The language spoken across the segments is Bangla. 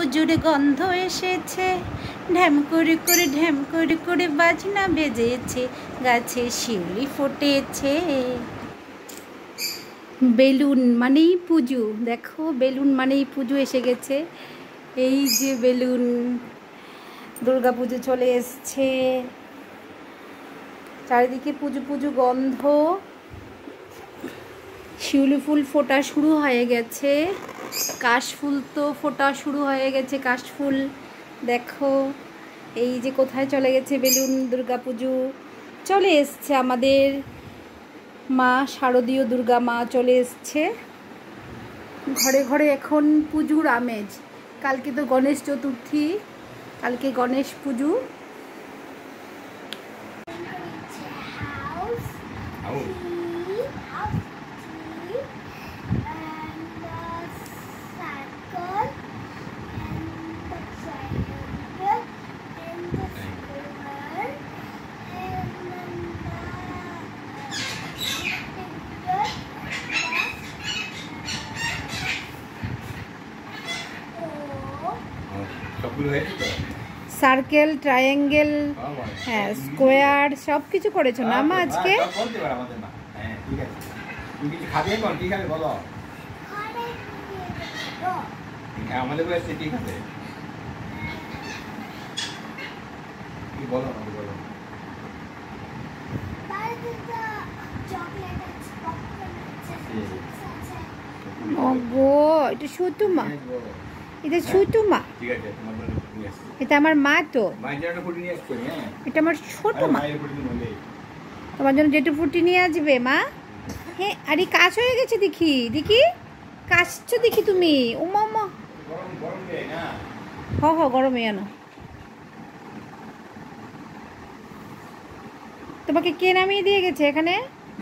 পুজোর গন্ধ এসেছে, ঢ্যাম করে করে বাজনা বেজেছে, গাছে শিউলি ফুটেছে। বেলুন মানেই পুজো, দেখো বেলুন মানেই পুজো এসে গেছে। এই যে বেলুন, দুর্গা পুজো চলে এসছে, চারিদিকে পুজো পুজো গন্ধ। শিউলি ফুল ফোটা শুরু হয়ে গেছে, কাশফুল তো ফোটা শুরু হয়ে গেছে, কাশফুল দেখো। এই যে কোথায় চলে গেছে বেলুন, দুর্গা পুজো চলে এসছে, আমাদের মা শারদীয় দুর্গা মা চলে এসছে। ঘরে ঘরে এখন পুজোর আমেজ। কালকে তো গণেশ চতুর্থী, কালকে গণেশ পুজো। সার্কেল, ট্রায়াঙ্গেল, হ্যাঁ স্কোয়ার সব কিছু করেছো না মা আজকে? ওগো এটা ছোট মা, এটা ছোট মা, এটা আমার মা, তো এটা আমার ছোট মা, তোমার জন্য যেটু ফুটি নিয়ে আসবে মা। হ্যাঁ আরে কাজ হয়ে গেছে, দেখি দেখি কাশছো দেখি তুমি। ও মামা হ হ গরমে আনো। তোমাকে কে নামিয়ে দিয়ে গেছে এখানে?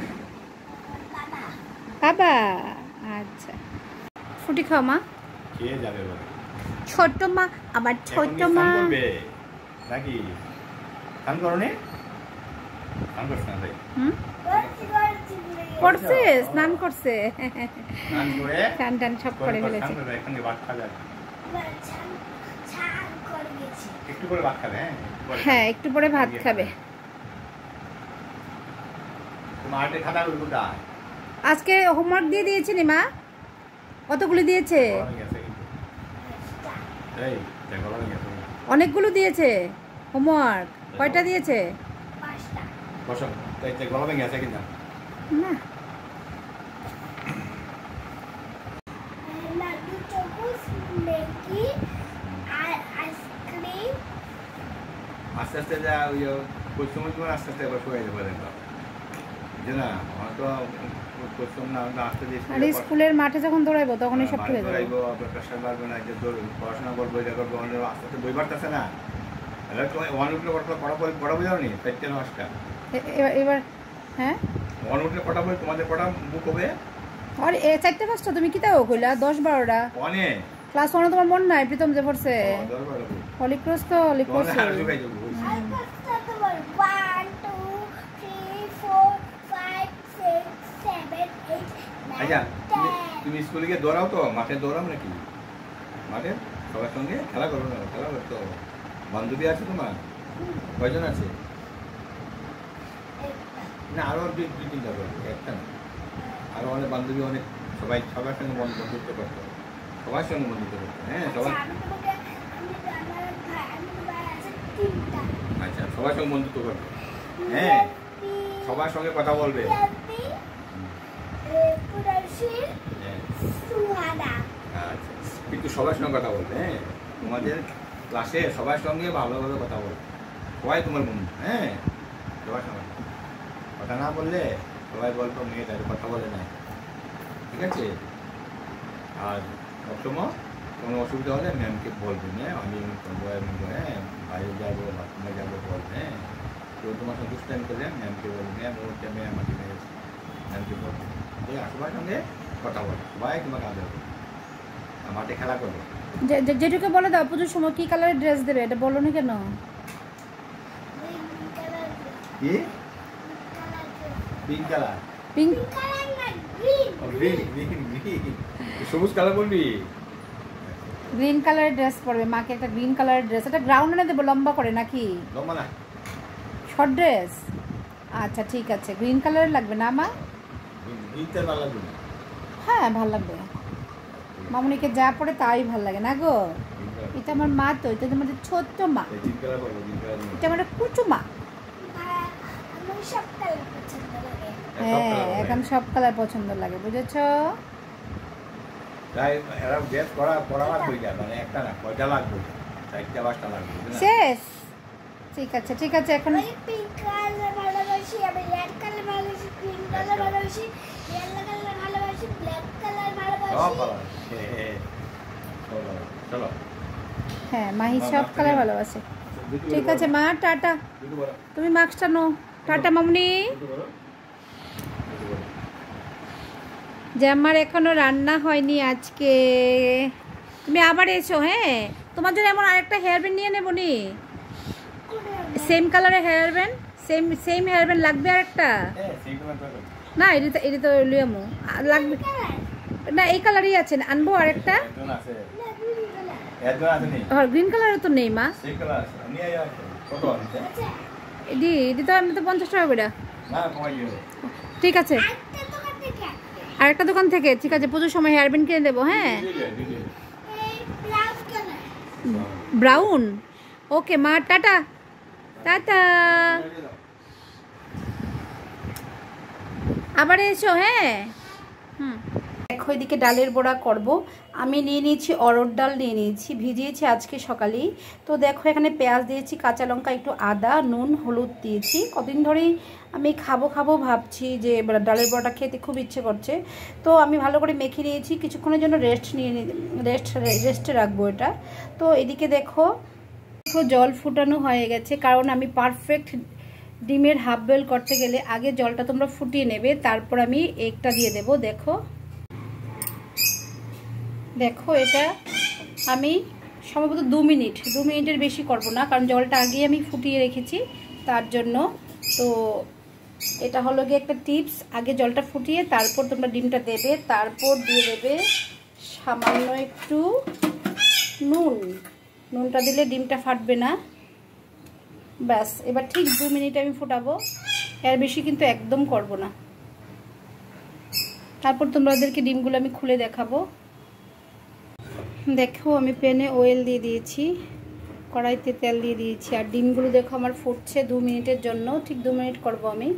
বাবা। আচ্ছা ফুটি খাও মা। কে যাবে বলে? ছোট মা, আমার ছোট মা নাকি কাম করনে? কাম করছ না ভাই? করছে, স্নান করছে, স্নান করে টান টান সব করে ফেলেছে। এখানে ভাত খাবে, একটু করে ভাত খাবে। হ্যাঁ একটু পরে ভাত খাবে। তোমার হাতে খাতা গুলো আজকে হোমওয়ার্ক দিয়ে দিয়েছে নি মা? কতগুলো দিয়েছে? অনেকগুলো দিয়েছে হোমওয়ার্ক। কয়টা দিয়েছে? 5টা। না আস্তে আস্তে যা ওই পশ্চিম আস্তে আস্তে এবার শুয়ে যাবে না, হয়তো স্কুলের মাঠে যখন দৌড়াইবো তখনই সব ঠিক হয়ে যাবে। প্রেশার বাড়বে না, যে পড়াশোনা করবো, এটা করবো, আস্তে আস্তে বই বাড়তেছে না। ওয়ান উঠলে পড়া বই যাও নি 4টে 9টা এবার। হ্যাঁ ওয়ান উঠলে পড়া বই, তোমাদের পড়া বুক হবে আর 4টে 5টা তুমি কি তাও কইলা? 10-12টা ওয়ানে ক্লাস 1 তোমার মন নাই? প্রীতম যে পড়ছে হলিক্রস, তো হলিক্রস আচ্ছা তুমি স্কুলে গিয়ে দৌড়াও তো? মাঠে দৌড়াও নাকি? মাঠে সবার সঙ্গে খেলা করো না? খেলা করতো। বান্ধবী আছে তোমার? কয়জন আছে? না আরো 2-3টা করবে, একটা না, আরো অনেক বান্ধবী, অনেক সবাই সবার সঙ্গে বন্ধুত্ব করতো, সবার সঙ্গে বন্ধুত্ব করতো। হ্যাঁ সবাই, আচ্ছা সবার সঙ্গে বন্ধুত্ব করতো। হ্যাঁ সবার সঙ্গে কথা বলবে, কিন্তু সবার সঙ্গে কথা বলবে। হ্যাঁ তোমাদের ক্লাসে সবার সঙ্গে ভালোভাবে কথা বলবে, সবাই তোমার বন্ধু। হ্যাঁ সবার সঙ্গে কথা না বললে সবাই বলতো মেয়ে তাদের কথা বলে না, ঠিক আছে? আর সবসময় কোনো অসুবিধা হলে ম্যামকে বলবেন, হ্যাঁ আমি হ্যাঁ বাইরে যাবো, বাথরুমে যাবো বলবে। হ্যাঁ কেউ তোমার সঙ্গে দুষ্টাইম করলে ম্যামকে বলবেন, ম্যাম ওরটা মেয়ে আমাকে মেরেছে, ম্যামকে বলবেন। সবার সঙ্গে কথা বলো, সবাই তোমাকে আদর করবে, মাঠে খেলা করবে। যেটুকু বলে দাও পুজোর সময় কি কালারের ড্রেস দেবে, এটা বলো না কেন? কি pink colour? Pink green, green, green, সবুজ কালার বলবি? গ্রিন কালারের ড্রেস পরবে, মাকে একটা গ্রিন কালারের ড্রেস। এটা গ্রাউন্ড এনে দেবো লম্বা করে নাকি? লম্বা না, শর্ট ড্রেস। আচ্ছা ঠিক আছে, গ্রিন কালারের লাগবে না মা? গ্রিনটা ভালো লাগবে না? হ্যাঁ ভালো লাগবে, মামুনিকে যা পরে তাই ভালো লাগে না গো। এটা আমার মা, তো এটা আমাদের ছোট্ট মা, এটা আমার কুচু মা। হ্যাঁ এখন সব কালার পছন্দ লাগে, বুঝেছো? তাই এরা ড্রেস পরা লাগবে, মানে একটা না, কয়টা লাগবে? 4টা 5টা লাগবে। শেষ, ঠিক আছে ঠিক আছে। এখন পিঙ্ক কালার ভালোবাসি, আমি রেড কালার ভালোবাসি, গ্রিন কালার ভালোবাসি, ইয়েলো কালার ভালোবাসি, ব্ল্যাক কালার ভালোবাসি। চলো। হ্যাঁ মাহি সব কালার ভালোবাসে। ঠিক আছে মা, টাটা। তুমি মাস্কটা নো, টাটা মামুনি। যে আমার এখনো রান্না হয়নি আজকে, তুমি আবার এসো। হ্যাঁ তোমার জন্য এমন আরেকটা হেয়ার ব্যান্ড নিয়ে নেবো নি, সেম কালারের hair band, same hair band লাগবে আরেকটা। না এটা তো লিয়ামো লাগবে না, এই কালারই আছে, আনবো আরেকটা। গ্রিন কালারও তো নেই মা, এটি তো আমি তো 50 টাকা করে। ঠিক আছে আরেকটা দোকান থেকে, ঠিক আছে পুজোর সময় হেয়ার ব্যান্ড কিনে দেবো। হ্যাঁ ব্রাউন, ওকে মা, টাটা টাটা, আবার এসো। হ্যাঁ দেখো এদিকে ডালের বড়া করব। আমি নিয়ে নিয়েছি অরহর ডাল, নিয়ে নিয়েছি, ভিজিয়েছি আজকে সকালেই। তো দেখো এখানে পেঁয়াজ দিয়েছি, কাঁচা লঙ্কা, একটু আদা, নুন, হলুদ দিয়েছি। কদিন ধরেই আমি খাবো ভাবছি যে ডালের বড়াটা খেতে খুব ইচ্ছে করছে। তো আমি ভালো করে মেখে নিয়েছি, কিছুক্ষণের জন্য রেস্টে রাখবো এটা। তো এদিকে দেখো জল ফুটানো হয়ে গেছে, কারণ আমি পারফেক্ট ডিমের হাফ বয়েল করতে গেলে আগে জলটা তোমরা ফুটিয়ে নেবে, তারপর আমি এগটা দিয়ে দেবো। দেখো এটা আমি সম্ভবত 2 মিনিটের বেশি করব না, কারণ জলটা আগেই আমি ফুটিয়ে রেখেছি তার জন্য। তো এটা হলো গিয়ে একটা টিপস, আগে জলটা ফুটিয়ে তারপর তোমরা ডিমটা দেবে, তারপর দিয়ে দেবে সামান্য একটু নুনটা দিলে ডিমটা ফাটবে না। ব্যাস এবার ঠিক 2 মিনিট আমি ফোটাবো, এর বেশি কিন্তু একদম করব না। তারপর তোমাদেরকে ডিমগুলো আমি খুলে দেখাবো। দেখো আমি প্যানে অয়েল দিয়ে দিয়েছি, কড়াইতে তেল দিয়ে দিয়েছি, আর ডিমগুলো দেখো আমার ফুটছে 2 মিনিটের জন্য, ঠিক 2 মিনিট করব আমি।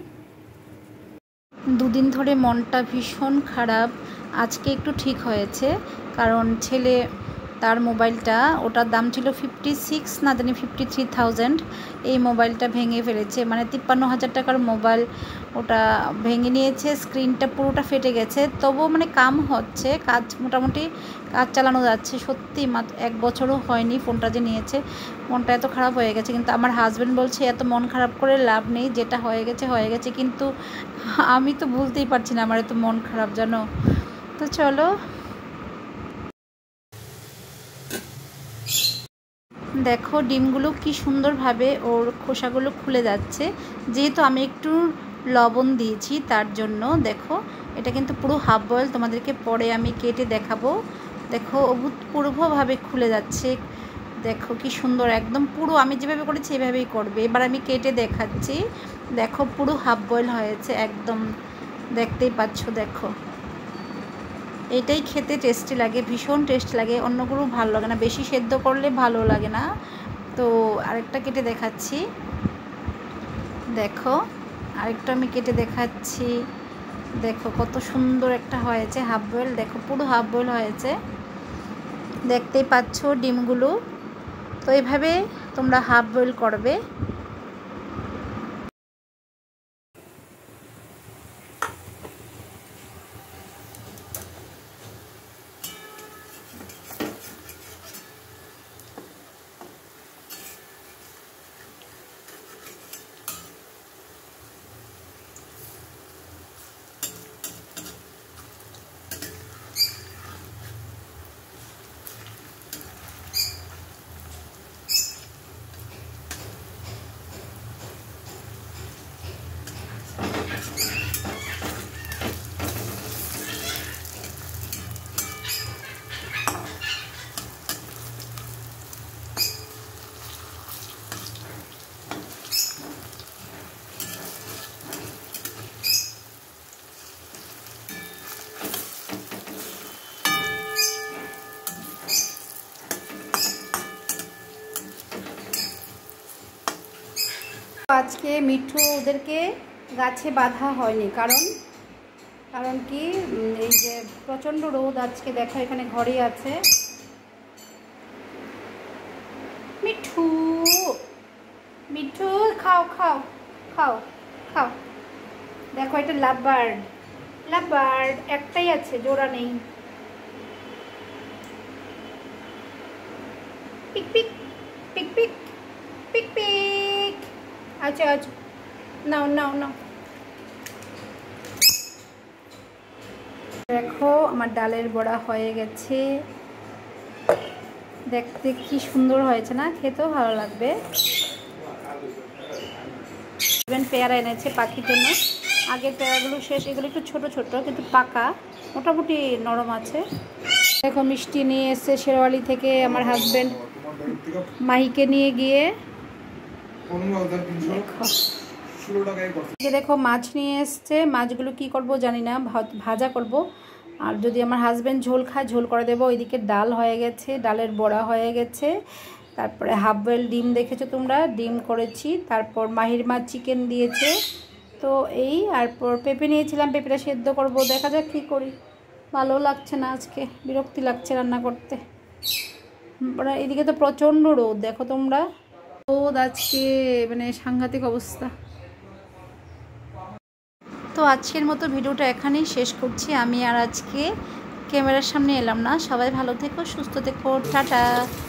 2 দিন ধরে মনটা ভীষণ খারাপ, আজকে একটু ঠিক হয়েছে, কারণ ছেলে তার মোবাইলটা, ওটার দাম ছিল 56 না জানি 53,000, এই মোবাইলটা ভেঙে ফেলেছে, মানে 53,000 টাকার মোবাইল ওটা ভেঙে নিয়েছে, স্ক্রিনটা পুরোটা ফেটে গেছে। তবুও মানে কাম হচ্ছে, কাজ মোটামুটি কাজ চালানো যাচ্ছে। সত্যি মাত্র 1 বছরও হয়নি ফোনটা যে নিয়েছে, মনটা এত খারাপ হয়ে গেছে। কিন্তু আমার হাজব্যান্ড বলছে এত মন খারাপ করে লাভ নেই, যেটা হয়ে গেছে, কিন্তু আমি তো ভুলতেই পারছি না আমার এত মন খারাপ জানো। তো চলো দেখো ডিমগুলো কি সুন্দরভাবে ওর খোসাগুলো খুলে যাচ্ছে, যেহেতু আমি একটু লবণ দিয়েছি তার জন্য। দেখো এটা কিন্তু পুরো হাফ বয়েল, তোমাদেরকে পরে আমি কেটে দেখাবো। দেখো অভূতপূর্বভাবে খুলে যাচ্ছে, দেখো কি সুন্দর, একদম পুরো আমি যেভাবে করেছি এভাবেই করবে। এবার আমি কেটে দেখাচ্ছি, দেখো পুরো হাফ বয়েল হয়েছে একদম, দেখতেই পাচ্ছ। দেখো এটাই খেতে টেস্টি লাগে, ভীষণ টেস্ট লাগে, অন্যগুলো ভালো লাগে না, বেশি সেদ্ধ করলে ভালো লাগে না। তো আরেকটা কেটে দেখাচ্ছি, দেখো আরেকটা আমি কেটে দেখাচ্ছি। দেখো কত সুন্দর একটা হয়েছে হাফ বয়েল, দেখো পুরো হাফ বয়েল হয়েছে, দেখতেই পাচ্ছ ডিমগুলো। তো এইভাবে তোমরা হাফ বয়েল করবে। আজকে মিঠু ওদেরকে গাছে বাঁধা হয়নি, কারণ কি এই যে প্রচণ্ড রোদ আজকে, দেখো এখানে ঘরে আছে। মিঠু মিঠু খাও খাও খাও খাও। দেখো এটা লাভ বার্ড একটাই আছে, জোড়া নেই। Pick pick pick pick pick pick. আচ্ছা আচ্ছা, নাও নাও নাও। দেখো আমার ডালের বড়া হয়ে গেছে, দেখতে কি সুন্দর হয়েছে না, খেতেও ভালো লাগবে। পেয়ারা এনেছে পাখির জন্য, আগের পেয়ারাগুলো শেষ, এগুলো একটু ছোট ছোট কিন্তু পাকা, মোটামুটি নরম আছে। দেখো মিষ্টি নিয়ে এসছে শেরওয়ালি থেকে আমার হাজব্যান্ড মাহিকে নিয়ে গিয়ে। দেখো মাছ নিয়ে এসছে, মাছগুলো কি করব জানি না, ভাজা করব, আর যদি আমার হাজব্যান্ড ঝোল খায় ঝোল করে দেবো। ওইদিকে ডাল হয়ে গেছে, ডালের বড়া হয়ে গেছে, তারপরে হাফ বয়েল ডিম দেখেছো তোমরা, ডিম করেছি। তারপর মাহির মা চিকেন দিয়েছে, তো এই তারপর পেঁপে নিয়েছিলাম, পেঁপেটা সেদ্ধ করব, দেখা যাক কী করি। ভালো লাগছে না আজকে, বিরক্তি লাগছে রান্না করতে। এদিকে তো প্রচণ্ড রোদ, দেখো তোমরা, রোদ আজকে মানে সাংঘাতিক অবস্থা। তো আজকের মতো ভিডিওটা এখানেই শেষ করছি আমি, আর আজকে ক্যামেরার সামনে এলাম না। সবাই ভালো থেকো, সুস্থ থেকো, টাটা।